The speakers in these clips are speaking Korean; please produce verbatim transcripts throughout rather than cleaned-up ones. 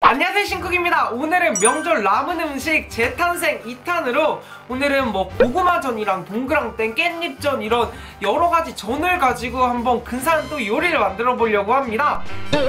안녕하세요, 신쿡입니다. 오늘은 명절 남은 음식 재탄생 이 탄으로 오늘은 뭐 고구마전이랑 동그랑땡, 깻잎전 이런 여러가지 전을 가지고 한번 근사한 또 요리를 만들어 보려고 합니다.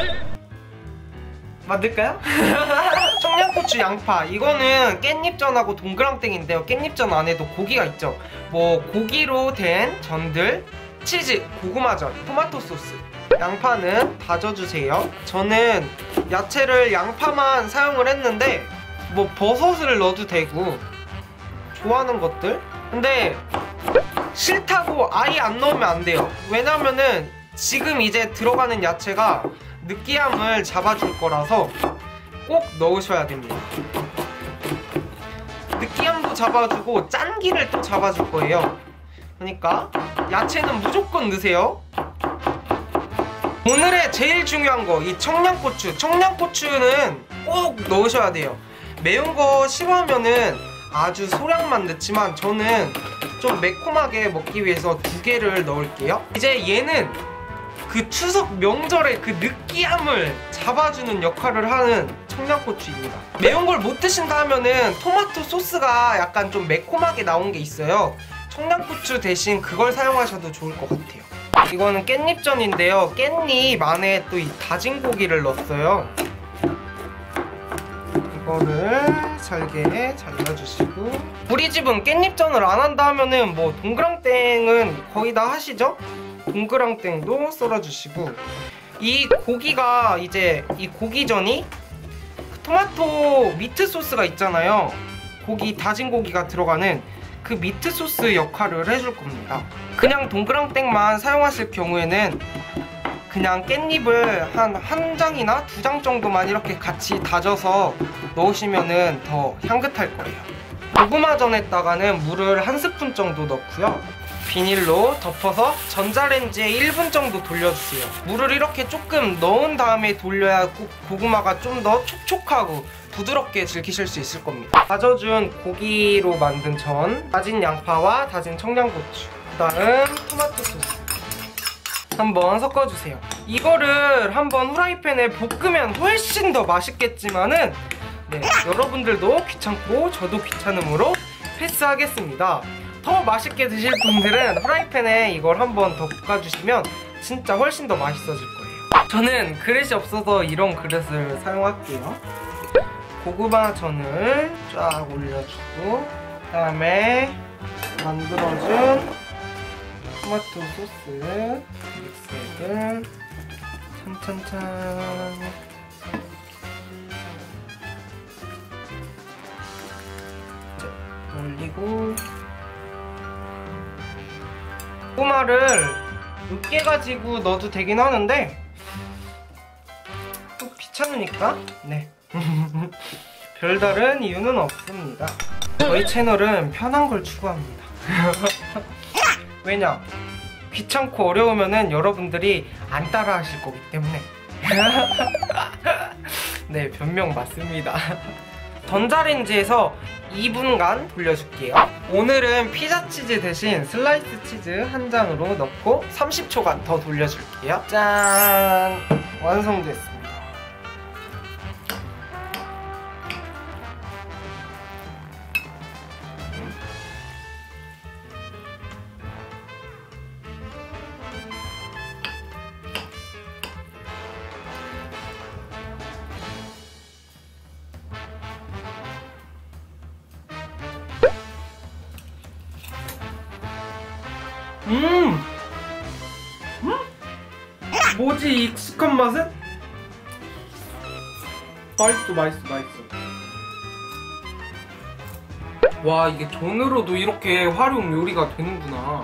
만들까요? 청양고추, 양파, 이거는 깻잎전하고 동그랑땡인데요. 깻잎전 안에도 고기가 있죠. 뭐 고기로 된 전들, 치즈, 고구마전, 토마토 소스, 양파는 다져주세요. 저는 야채를 양파만 사용을 했는데 뭐 버섯을 넣어도 되고 좋아하는 것들. 근데 싫다고 아예 안 넣으면 안 돼요. 왜냐면은 지금 이제 들어가는 야채가 느끼함을 잡아줄 거라서 꼭 넣으셔야 됩니다. 느끼함도 잡아주고 짠기를 또 잡아줄 거예요. 그러니까 야채는 무조건 넣으세요. 오늘의 제일 중요한 거, 이 청양고추. 청양고추는 꼭 넣으셔야 돼요. 매운 거 싫어하면은 아주 소량만 넣지만 저는 좀 매콤하게 먹기 위해서 두 개를 넣을게요. 이제 얘는 그 추석 명절의 그 느끼함을 잡아주는 역할을 하는 청양고추입니다. 매운 걸 못 드신다 하면은 토마토 소스가 약간 좀 매콤하게 나온 게 있어요. 청양고추 대신 그걸 사용하셔도 좋을 것 같아요. 이거는 깻잎전인데요. 깻잎 안에 또 이 다진 고기를 넣었어요. 이거를 잘게 잘라주시고, 우리 집은 깻잎전을 안 한다 하면은 뭐 동그랑땡은 거의 다 하시죠? 동그랑땡도 썰어주시고, 이 고기가 이제 이 고기전이 토마토 미트 소스가 있잖아요. 고기, 다진 고기가 들어가는 그 미트 소스 역할을 해줄 겁니다. 그냥 동그랑땡만 사용하실 경우에는 그냥 깻잎을 한 한 장이나 두 장 정도만 이렇게 같이 다져서 넣으시면은 더 향긋할 거예요. 고구마전에다가는 물을 한 스푼 정도 넣고요. 비닐로 덮어서 전자레인지에 일 분 정도 돌려주세요. 물을 이렇게 조금 넣은 다음에 돌려야 고구마가 좀 더 촉촉하고 부드럽게 즐기실 수 있을 겁니다. 다져준 고기로 만든 전, 다진 양파와 다진 청양고추, 그 다음 토마토 소스 한번 섞어주세요. 이거를 한번 후라이팬에 볶으면 훨씬 더 맛있겠지만은 네, 여러분들도 귀찮고 저도 귀찮음으로 패스하겠습니다. 더 맛있게 드실 분들은 후라이팬에 이걸 한번 더 볶아주시면 진짜 훨씬 더 맛있어질 거예요. 저는 그릇이 없어서 이런 그릇을 사용할게요. 고구마전을 쫙 올려주고, 그 다음에 만들어준 토마토 소스 믹스액을 찬찬찬 올리고, 고구마를 으깨 가지고 넣어도 되긴 하는데 또 귀찮으니까 네 별다른 이유는 없습니다. 저희 채널은 편한 걸 추구합니다. 왜냐? 귀찮고 어려우면은 여러분들이 안 따라 하실 거기 때문에. 네, 변명 맞습니다. 전자레인지에서 이 분간 돌려줄게요. 오늘은 피자 치즈 대신 슬라이스 치즈 한 장으로 넣고 삼십 초간 더 돌려줄게요. 짠! 완성됐습니다. 음! 음? 뭐지, 익숙한 맛은? 맛있어, 맛있어, 맛있어. 와, 이게 전으로도 이렇게 활용 요리가 되는구나.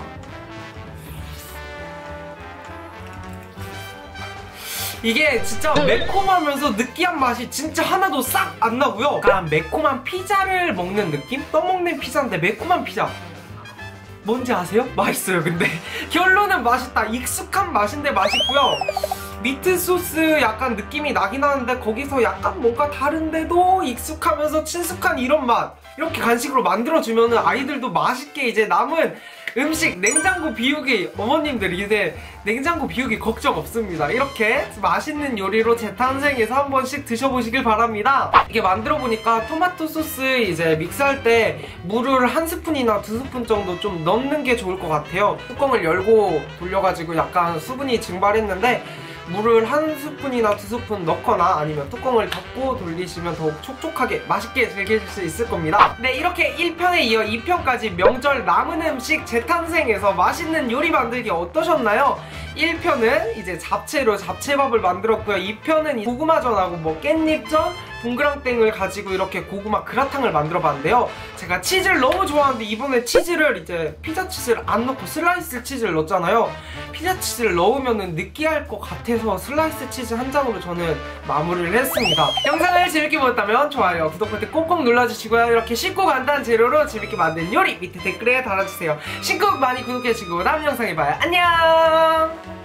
이게 진짜 매콤하면서 느끼한 맛이 진짜 하나도 싹 안 나고요. 약간 매콤한 피자를 먹는 느낌? 떠먹는 피자인데 매콤한 피자. 뭔지 아세요? 맛있어요. 근데 결론은 맛있다. 익숙한 맛인데 맛있고요. 미트 소스 약간 느낌이 나긴 하는데 거기서 약간 뭔가 다른데도 익숙하면서 친숙한 이런 맛, 이렇게 간식으로 만들어주면은 아이들도 맛있게 이제 남은 음식 냉장고 비우기 어머님들 이제 냉장고 비우기 걱정 없습니다. 이렇게 맛있는 요리로 재탄생해서 한 번씩 드셔보시길 바랍니다. 이게 만들어 보니까 토마토 소스 이제 믹스할 때 물을 한 스푼이나 두 스푼 정도 좀 넣는 게 좋을 것 같아요. 뚜껑을 열고 돌려가지고 약간 수분이 증발했는데 물을 한 스푼이나 두 스푼 넣거나 아니면 뚜껑을 덮고 돌리시면 더욱 촉촉하게 맛있게 즐기실 수 있을 겁니다. 네, 이렇게 일 편에 이어 이 편까지 명절 남은 음식 재탄생해서 맛있는 요리 만들기 어떠셨나요? 일 편은 이제 잡채로 잡채밥을 만들었고요. 이 편은 고구마전하고 뭐 깻잎전, 동그랑땡을 가지고 이렇게 고구마 그라탕을 만들어 봤는데요. 제가 치즈를 너무 좋아하는데 이번에 치즈를 이제 피자 치즈를 안 넣고 슬라이스 치즈를 넣었잖아요. 피자 치즈를 넣으면 느끼할 것 같아서 슬라이스 치즈 한 장으로 저는 마무리를 했습니다. 영상을 재밌게 보셨다면 좋아요, 구독 버튼 꼭꼭 눌러주시고요. 이렇게 쉽고 간단한 재료로 재밌게 만든 요리 밑에 댓글에 달아주세요. 신곡 많이 구독해주시고 다음 영상에 봐요. 안녕!